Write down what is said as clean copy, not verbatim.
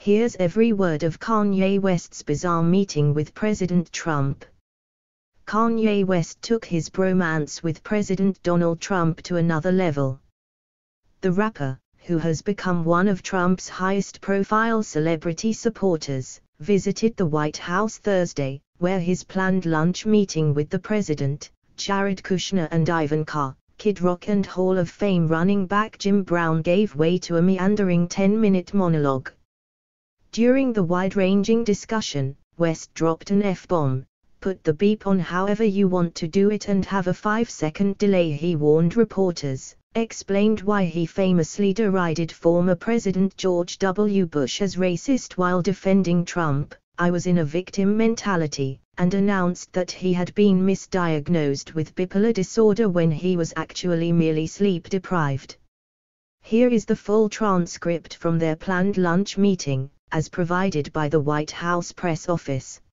Here's every word of Kanye West's bizarre meeting with President Trump. Kanye West took his bromance with President Donald Trump to another level. The rapper, who has become one of Trump's highest-profile celebrity supporters, visited the White House Thursday, where his planned lunch meeting with the president, Jared Kushner and Ivanka, Kid Rock and Hall of Fame running back Jim Brown gave way to a meandering 10-minute monologue. During the wide-ranging discussion, West dropped an F-bomb, "Put the beep on however you want to do it and have a 5-second delay," he warned reporters, explained why he famously derided former President George W. Bush as racist while defending Trump, "I was in a victim mentality," and announced that he had been misdiagnosed with bipolar disorder when he was actually merely sleep-deprived. Here is the full transcript from their planned lunch meeting, as provided by the White House press office.